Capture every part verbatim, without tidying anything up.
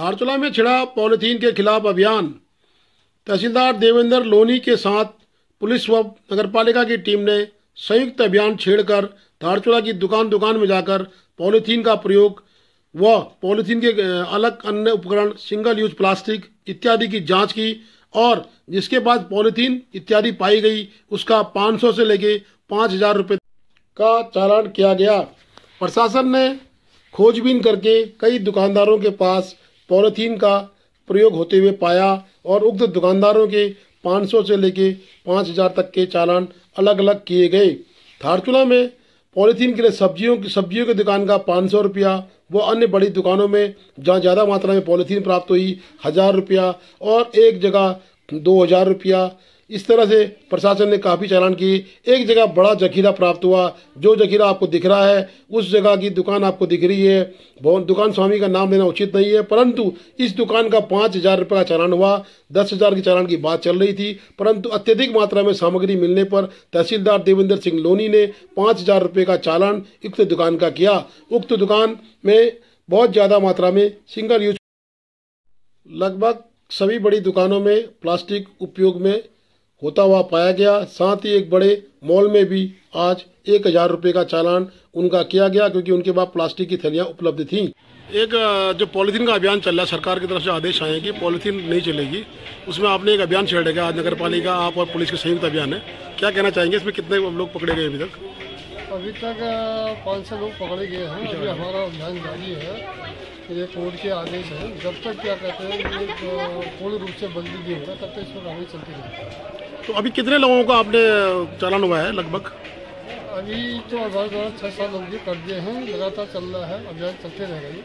धारचूला में छिड़ा पॉलीथीन के खिलाफ अभियान। तहसीलदार देवेंद्र लोनी के साथ पुलिस व नगरपालिका की टीम ने संयुक्त अभियान छेड़कर धारचूला की दुकान दुकान में जाकर पॉलीथीन का प्रयोग व पॉलीथीन के अलग अन्य उपकरण, सिंगल यूज प्लास्टिक इत्यादि की जांच की और जिसके बाद पॉलीथीन इत्यादि पाई गई उसका पाँच सौ से लेके पाँच हजार रुपये का चालान किया गया। प्रशासन ने खोजबीन करके कई दुकानदारों के पास पॉलीथीन का प्रयोग होते हुए पाया और उक्त दुकानदारों के पाँच सौ से लेके पाँच हजार तक के चालान अलग अलग किए गए। धारचूला में पॉलीथीन के लिए सब्जियों की सब्जियों की दुकान का पाँच सौ रुपया व अन्य बड़ी दुकानों में जहाँ ज़्यादा मात्रा में पॉलीथीन प्राप्त हुई हज़ार रुपया और एक जगह दो हज़ार रुपया। इस तरह से प्रशासन ने काफ़ी चालान किए। एक जगह बड़ा जखीरा प्राप्त हुआ, जो जखीरा आपको दिख रहा है उस जगह की दुकान आपको दिख रही है। दुकान स्वामी का नाम लेना उचित नहीं है, परंतु इस दुकान का पाँच हजार रुपये का चालान हुआ। दस हजार की चालान की बात चल रही थी, परंतु अत्यधिक मात्रा में सामग्री मिलने पर तहसीलदार देवेंद्र सिंह लोनी ने पाँच हजार रुपये का चालान उक्त दुकान का किया। उक्त दुकान में बहुत ज़्यादा मात्रा में सिंगल यूज लगभग सभी बड़ी दुकानों में प्लास्टिक उपयोग में होता हुआ पाया गया। साथ ही एक बड़े मॉल में भी आज एक हजार रुपये का चालान उनका किया गया, क्योंकि उनके पास प्लास्टिक की थैलियाँ उपलब्ध थीं। एक जो पॉलीथीन का अभियान चल रहा है, सरकार की तरफ से आदेश आए कि पॉलीथीन नहीं चलेगी, उसमें आपने एक अभियान छेड़ेगा। आज नगर पालिका, आप और पुलिस का संयुक्त अभियान है, क्या कहना चाहेंगे? इसमें कितने लोग पकड़े गए अभी तक? अभी तक पाँच सौ लोग पकड़े गए हैं। अभी हमारा अभियान जारी है, ये कोर्ट के आदेश है। जब तक क्या कहते हैं ये पूर्ण रूप से बंदी नहीं होगा तब तक इसमें कार्रवाई चलती रहेगी। तो अभी कितने लोगों का आपने चालान हुआ है लगभग? अभी तो आधार द्वारा छः सात लोग कर दिए हैं, लगातार चल रहा है, अभियान चलते रहेगा।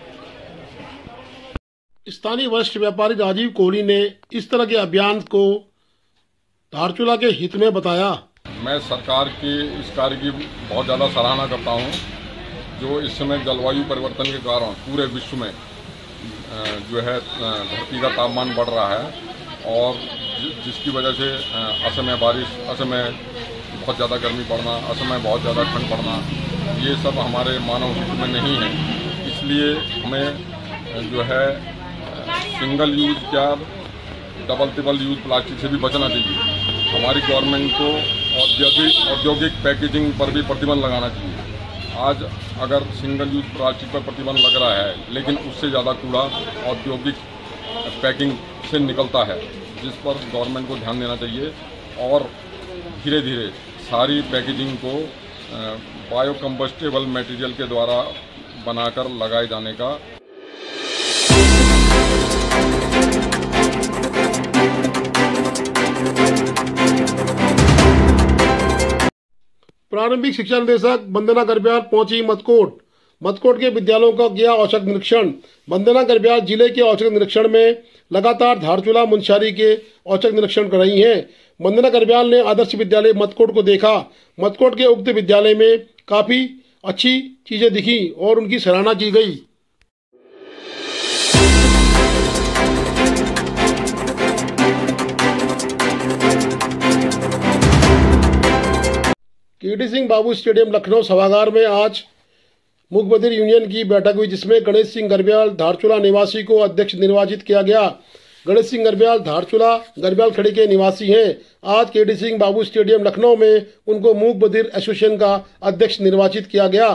स्थानीय वरिष्ठ व्यापारी राजीव कोहली ने इस तरह के अभियान को धारचूला के हित में बताया। मैं सरकार के इस कार्य की बहुत ज़्यादा सराहना करता हूं, जो इस समय जलवायु परिवर्तन के कारण पूरे विश्व में जो है धरती का तापमान बढ़ रहा है और जिसकी वजह से असमय बारिश, असमय बहुत ज़्यादा गर्मी पड़ना, असमय बहुत ज़्यादा ठंड पड़ना, ये सब हमारे मानव हित में नहीं है। इसलिए हमें जो है सिंगल यूज क्या डबल ट्रिपल यूज प्लास्टिक से भी बचना चाहिए। हमारी गवर्नमेंट को औद्योगिक औद्योगिक पैकेजिंग पर भी प्रतिबंध लगाना चाहिए। आज अगर सिंगल यूज प्लास्टिक पर प्रतिबंध लग रहा है, लेकिन उससे ज़्यादा कूड़ा औद्योगिक पैकिंग से निकलता है, जिस पर गवर्नमेंट को ध्यान देना चाहिए और धीरे धीरे सारी पैकेजिंग को बायो कंबस्टेबल मटेरियल के द्वारा बनाकर लगाए जाने का। प्रारंभिक शिक्षा निदेशक वंदना गर्ब्याल पहुंची मतकोट। मतकोट के विद्यालयों का किया औचक निरीक्षण। वंदना गर्ब्याल जिले के औचक निरीक्षण में लगातार धारचूला मुंशियारी के औचक निरीक्षण कर रही हैं। वंदना गर्ब्याल ने आदर्श विद्यालय मतकोट को देखा। मतकोट के उक्त विद्यालय में काफी अच्छी चीजें दिखी और उनकी सराहना की गई। केडी सिंह बाबू स्टेडियम लखनऊ सभागार में आज मूक बधिर यूनियन की बैठक हुई, जिसमें गणेश सिंह गर्ब्याल धारचूला निवासी को अध्यक्ष निर्वाचित किया गया। गणेश सिंह गर्ब्याल धारचूला गर्ब्याल खड़ी के निवासी हैं। आज केडी सिंह बाबू स्टेडियम लखनऊ में उनको मूक बधिर एसोसिएशन का अध्यक्ष निर्वाचित किया गया।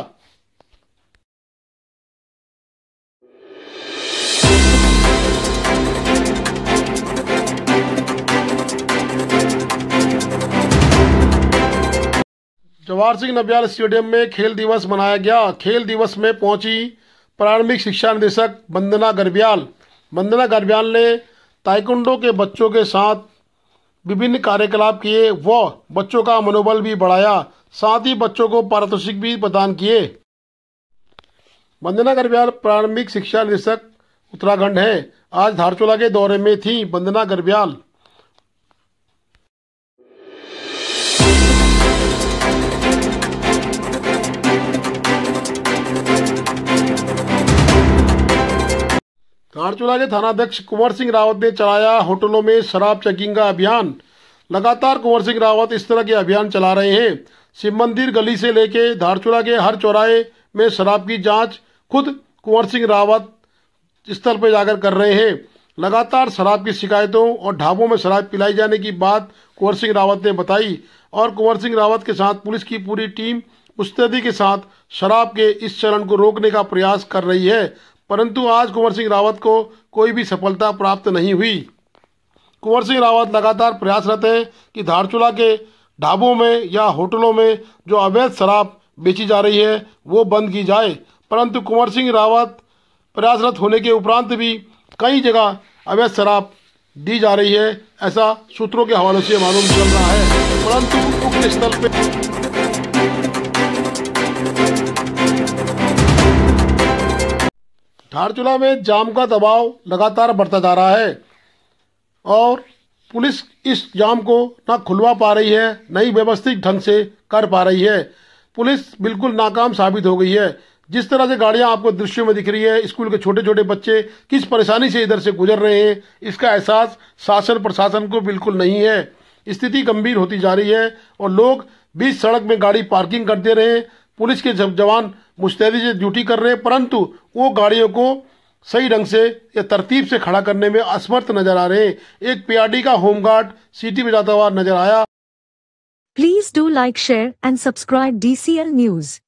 जवाहर सिंह नबियाल स्टेडियम में खेल दिवस मनाया गया। खेल दिवस में पहुंची प्रारंभिक शिक्षा निदेशक वंदना गर्ब्याल। वंदना गर्ब्याल ने ताइक्वांडो के बच्चों के साथ विभिन्न कार्यकलाप किए व बच्चों का मनोबल भी बढ़ाया। साथ ही बच्चों को पारितोषिक भी प्रदान किए। वंदना गर्ब्याल प्रारंभिक शिक्षा निदेशक उत्तराखंड है। आज धारचूला के दौरे में थी वंदना गर्ब्याल। धारचूला के थानाध्यक्ष कुंवर सिंह रावत ने चलाया होटलों में शराब चेकिंग का अभियान। लगातार कुंवर सिंह रावत इस तरह के अभियान चला रहे हैं। शिव मंदिर गली से लेके धारचूला के हर चौराहे में शराब की जांच खुद कुंवर सिंह रावत स्थल पर जाकर कर रहे हैं। लगातार शराब की शिकायतों और ढाबों में शराब पिलाई जाने की बात कुंवर सिंह रावत ने बताई और कुंवर सिंह रावत के साथ पुलिस की पूरी टीम मुस्तैदी के साथ शराब के इस चलन को रोकने का प्रयास कर रही है, परंतु आज कुंवर सिंह रावत को कोई भी सफलता प्राप्त नहीं हुई। कुंवर सिंह रावत लगातार प्रयासरत हैं कि धारचूला के ढाबों में या होटलों में जो अवैध शराब बेची जा रही है वो बंद की जाए, परंतु कुंवर सिंह रावत प्रयासरत होने के उपरांत भी कई जगह अवैध शराब दी जा रही है, ऐसा सूत्रों के हवाले से मालूम चल रहा है। परंतु उक्त स्थल पे धारचूला में जाम का दबाव लगातार बढ़ता जा रहा है और पुलिस इस जाम को ना खुलवा पा रही है, न ही व्यवस्थित ढंग से कर पा रही है। पुलिस बिल्कुल नाकाम साबित हो गई है। जिस तरह से गाड़ियां आपको दृश्य में दिख रही है, स्कूल के छोटे छोटे बच्चे किस परेशानी से इधर से गुजर रहे हैं, इसका एहसास शासन प्रशासन को बिल्कुल नहीं है। स्थिति गंभीर होती जा रही है और लोग बीच सड़क में गाड़ी पार्किंग कर दे रहे हैं। पुलिस के जवान मुस्तैदी से ड्यूटी कर रहे हैं, परंतु वो गाड़ियों को सही ढंग से या तरतीब से खड़ा करने में असमर्थ नजर आ रहे हैं। एक पीआरडी का होमगार्ड सीटी बजाता हुआ नजर आया। Please do like, share and subscribe D C L news.